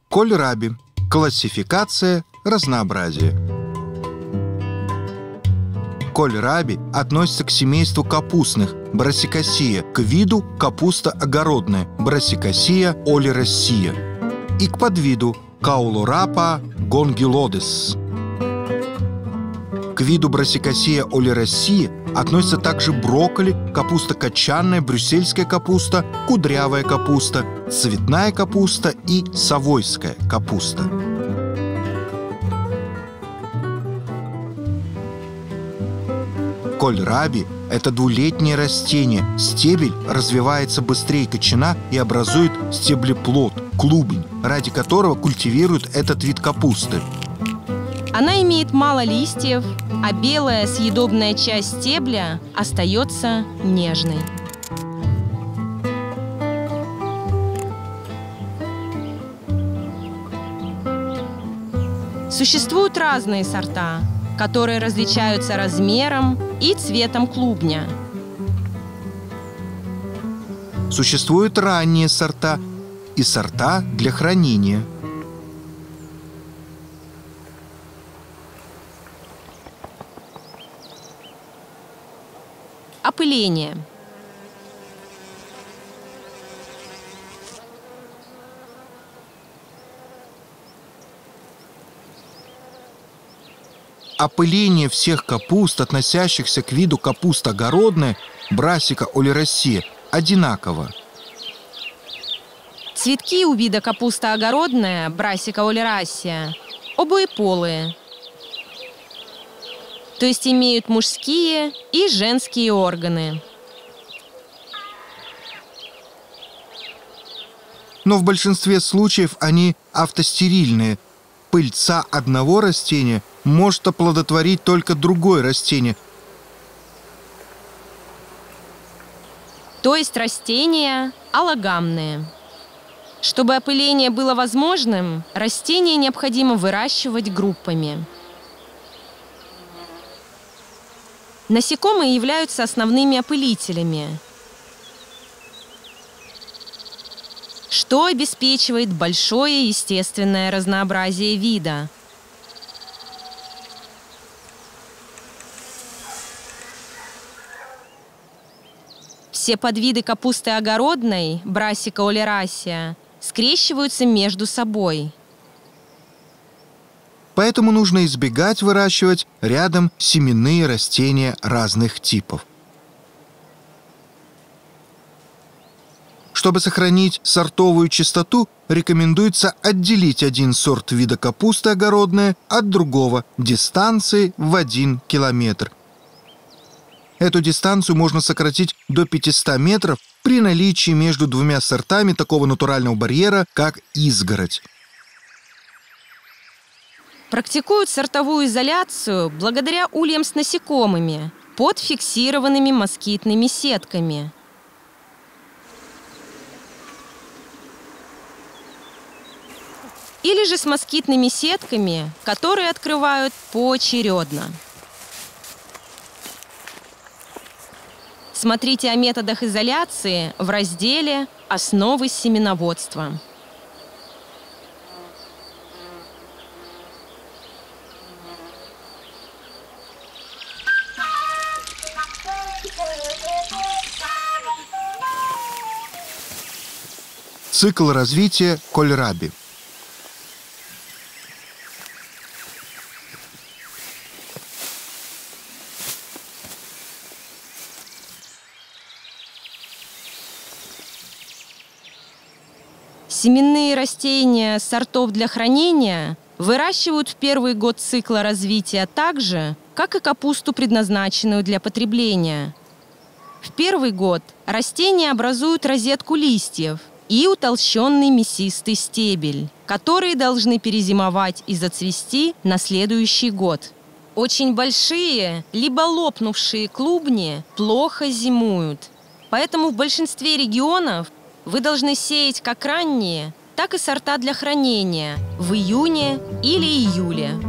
Кольраби. Классификация, разнообразие. Кольраби относится к семейству капустных Brassicaceae, к виду капуста огородная Brassicaceae oleracea и к подвиду Caulorrhapa gongyloides. К виду Brassicaceae oleracea относятся также брокколи, капуста кочанная, брюссельская капуста, кудрявая капуста, цветная капуста и совойская капуста. Кольраби – это двулетнее растение. Стебель развивается быстрее кочана и образует стеблеплод, клубень, ради которого культивируют этот вид капусты. Она имеет мало листьев, а белая съедобная часть стебля остается нежной. Существуют разные сорта, которые различаются размером и цветом клубня. Существуют ранние сорта и сорта для хранения. Опыление. Опыление всех капуст, относящихся к виду капуста огородная Brassica oleracea, одинаково. Цветки у вида капуста огородная Brassica oleracea обоеполые, то есть имеют мужские и женские органы. Но в большинстве случаев они автостерильные. Пыльца одного растения может оплодотворить только другое растение. То есть растения аллогамные. Чтобы опыление было возможным, растения необходимо выращивать группами. Насекомые являются основными опылителями, что обеспечивает большое естественное разнообразие вида. Все подвиды капусты огородной Brassica oleracea скрещиваются между собой. Поэтому нужно избегать выращивать рядом семенные растения разных типов. Чтобы сохранить сортовую чистоту, рекомендуется отделить один сорт вида капусты огородная от другого дистанцией в 1 километр. Эту дистанцию можно сократить до 500 метров при наличии между двумя сортами такого натурального барьера, как изгородь. Практикуют сортовую изоляцию благодаря ульям с насекомыми под фиксированными москитными сетками. Или же с москитными сетками, которые открывают поочередно. Смотрите о методах изоляции в разделе «Основы семеноводства». Цикл развития кольраби. Семенные растения сортов для хранения выращивают в первый год цикла развития так же, как и капусту, предназначенную для потребления. В первый год растения образуют розетку листьев и утолщенный мясистый стебель, которые должны перезимовать и зацвести на следующий год. Очень большие, либо лопнувшие клубни плохо зимуют, поэтому в большинстве регионов вы должны сеять как ранние, так и сорта для хранения в июне или июле.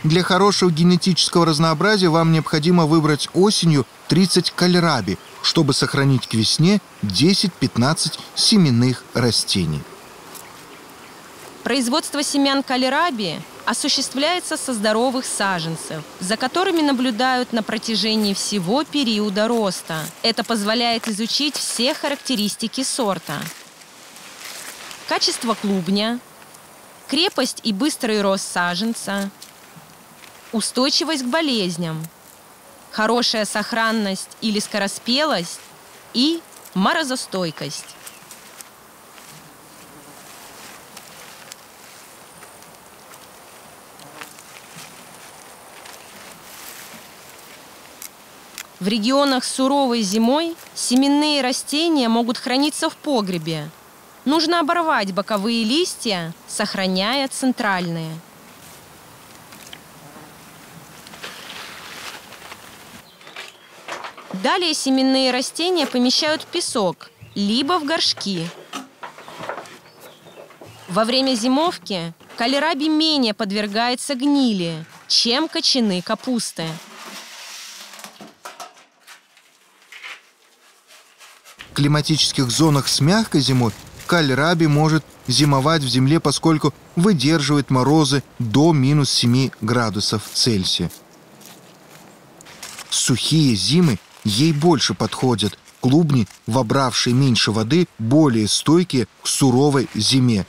Для хорошего генетического разнообразия вам необходимо выбрать осенью 30 кальраби, чтобы сохранить к весне 10-15 семенных растений. Производство семян кальраби осуществляется со здоровых саженцев, за которыми наблюдают на протяжении всего периода роста. Это позволяет изучить все характеристики сорта. Качество клубня, крепость и быстрый рост саженца, устойчивость к болезням, хорошая сохранность или скороспелость и морозостойкость. В регионах с суровой зимой семенные растения могут храниться в погребе. Нужно оборвать боковые листья, сохраняя центральные. Далее семенные растения помещают в песок, либо в горшки. Во время зимовки кальраби менее подвергается гнили, чем кочаны капусты. В климатических зонах с мягкой зимой кальраби может зимовать в земле, поскольку выдерживает морозы до минус 7 градусов Цельсия. Сухие зимы ей больше подходят. Клубни, вобравшие меньше воды, более стойкие к суровой зиме.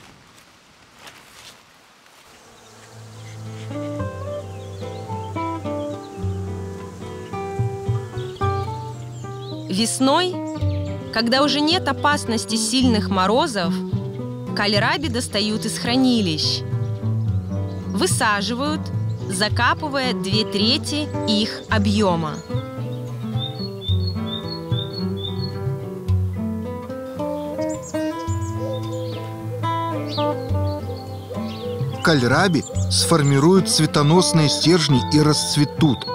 Весной, когда уже нет опасности сильных морозов, кальраби достают из хранилищ. Высаживают, закапывая 2/3 их объема. Кальраби сформируют цветоносные стержни и расцветут.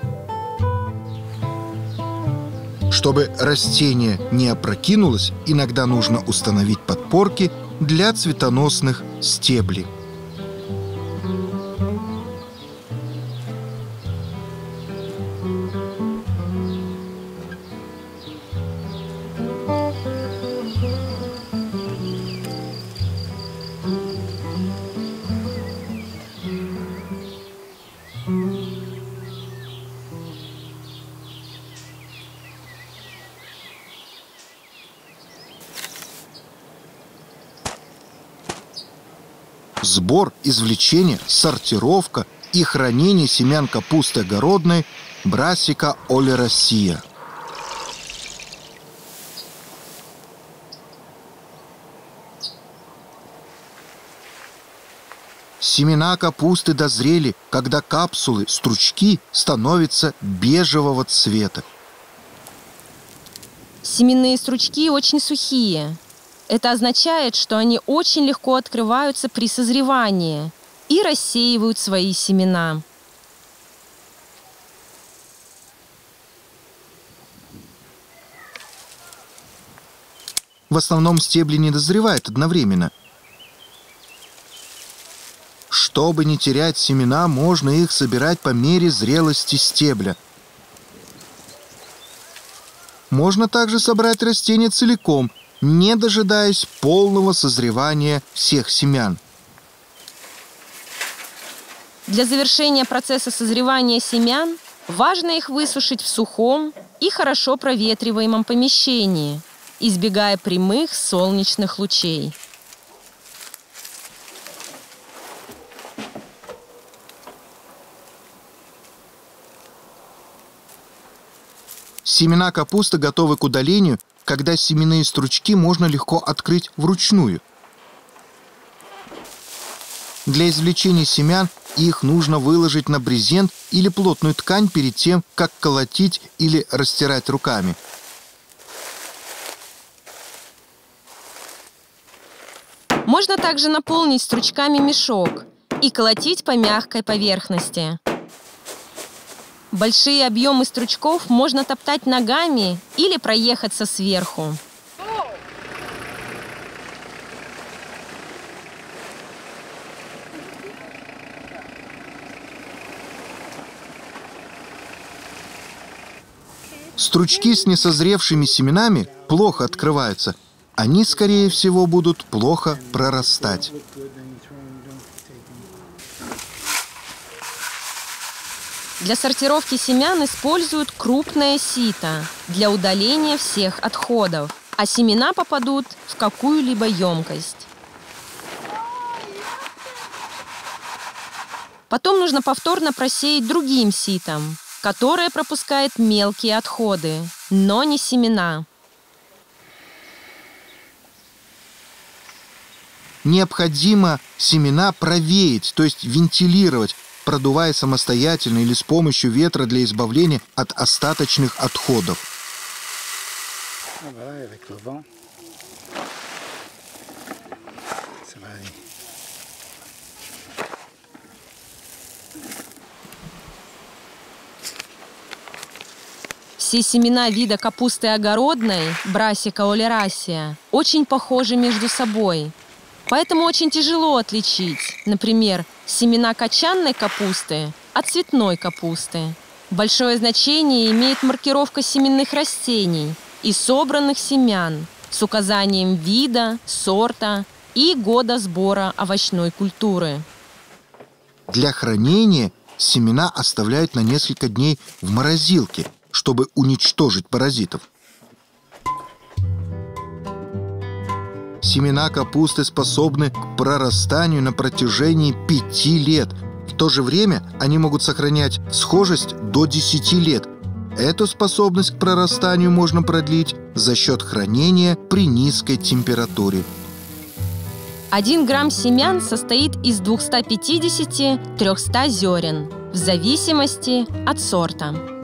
Чтобы растение не опрокинулось, иногда нужно установить подпорки для цветоносных стеблей. Сбор, извлечение, сортировка и хранение семян капусты огородной Brassica oleracea. Семена капусты дозрели, когда капсулы, стручки становятся бежевого цвета. Семенные стручки очень сухие. Это означает, что они очень легко открываются при созревании и рассеивают свои семена. В основном стебли не дозревают одновременно. Чтобы не терять семена, можно их собирать по мере зрелости стебля. Можно также собрать растение целиком, не дожидаясь полного созревания всех семян. Для завершения процесса созревания семян важно их высушить в сухом и хорошо проветриваемом помещении, избегая прямых солнечных лучей. Семена капусты готовы к удалению, когда семенные стручки можно легко открыть вручную. Для извлечения семян их нужно выложить на брезент или плотную ткань перед тем, как колотить или растирать руками. Можно также наполнить стручками мешок и колотить по мягкой поверхности. Большие объемы стручков можно топтать ногами или проехаться сверху. Стручки с несозревшими семенами плохо открываются. Они, скорее всего, будут плохо прорастать. Для сортировки семян используют крупное сито для удаления всех отходов, а семена попадут в какую-либо емкость. Потом нужно повторно просеять другим ситом, которое пропускает мелкие отходы, но не семена. Необходимо семена провеять, то есть вентилировать, продувая самостоятельно или с помощью ветра для избавления от остаточных отходов. Все семена вида капусты огородной, Brassica oleracea, очень похожи между собой. Поэтому очень тяжело отличить, например, семена кочанной капусты от цветной капусты. Большое значение имеет маркировка семенных растений и собранных семян с указанием вида, сорта и года сбора овощной культуры. Для хранения семена оставляют на несколько дней в морозилке, чтобы уничтожить паразитов. Семена капусты способны к прорастанию на протяжении 5 лет. В то же время они могут сохранять схожесть до 10 лет. Эту способность к прорастанию можно продлить за счет хранения при низкой температуре. 1 грамм семян состоит из 250-300 зерен, в зависимости от сорта.